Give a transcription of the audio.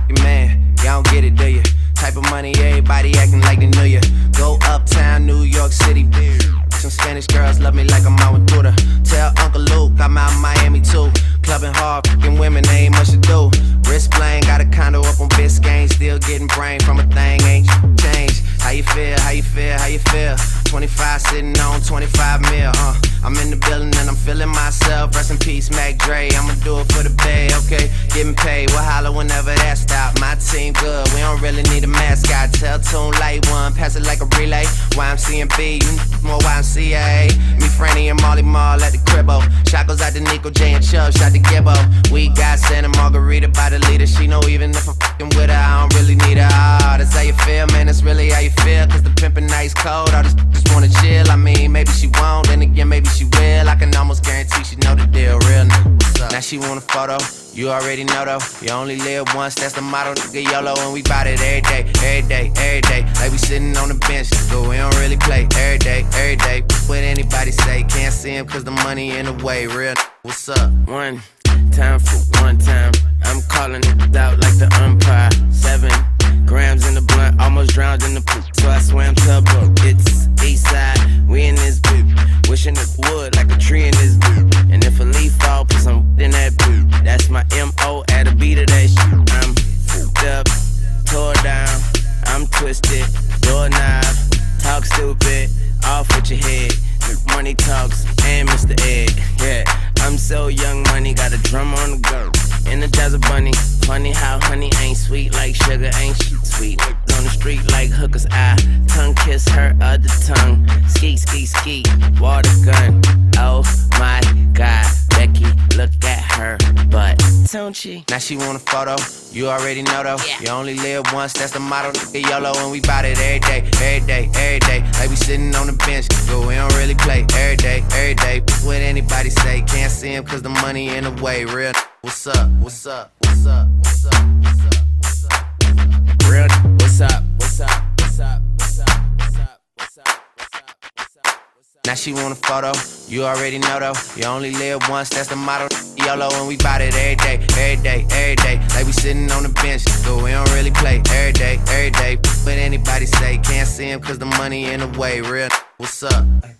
man, y'all don't get it, do you? Type of money, everybody acting like they knew ya. Go uptown, New York City, some Spanish girls love me like I'm out with Duda. Tell Uncle Luke I'm out in Miami too. Clubbing hard, fucking women, they ain't much to do. Wrist playing, got a condo up on Biscayne. Still getting brain from a thing, ain't changed. How you feel, how you feel, how you feel? 25 sitting on 25 mil, I'm in the building and I'm feeling myself. Rest in peace, Mac Dre, I'ma do it for the bay, okay? Getting paid, we'll holler whenever that stop. My team good, we don't really need a mascot. Tell Tune Light One, pass it like a relay. YMCMB, you more YMCA. Me, Franny, and Molly Mall at the cribbo. Shot goes out to Nico J and Chubb, shot to Gibbo. We got Santa Margarita by the leader. She know even if I'm fucking with her, I don't really need her. Oh, that's how you feel, man, that's really how you feel. Cause the pimpin' ice cold, all this just wanna chill. I mean, maybe she won't, then again, maybe she will. I can almost guarantee she know the deal, real nigga, what's up? Now she want a photo, you already know though. You only live once, that's the motto, nigga, YOLO. And we bout it every day, every day, every day. Like we sitting on the bench, but we don't really play. Every day, every day. What anybody say, can't see him cause the money in the way, real nigga, what's up? One time for one time, I'm calling it out like the umpire. 7 grams in the blunt, almost drowned in the poop, so I swam tubboat. It's east side, we in this boot, wishing it would like a tree in this boot. And if a leaf fall, put some in that boot. That's my M.O. at a beat of that shit. I'm fucked up, tore down, I'm twisted, doorknob, talk stupid, off with your head. Money talks and Mr. Ed, yeah. I'm so young, money got a drum on the go. Energizer bunny, funny how honey ain't sweet like sugar, ain't she sweet? On the street like hookers, I tongue kiss her other tongue. Ski, ski, ski, water gun. Oh my God, Becky, look at her butt, don't she? Now she want a photo, you already know though. Yeah. You only live once, that's the motto, nigga, YOLO. And we bout it every day, every day, every day. Like we sitting on the bench, but we don't really play. Every day, every day. What anybody say, can't see him cause the money in the way, real. What's up? What's up? What's up? What's up? What's up? What's up? Real. What's up? What's up? What's up? What's up? What's up? What's up? What's up? What's up? Now she want a photo, you already know though. You only live once, that's the motto, YOLO. And we bout it every day, every day, every day. Like we sitting on the bench, but we don't really play. Every day, every day. What anybody say, can't see him cause the money in the way, real. What's up?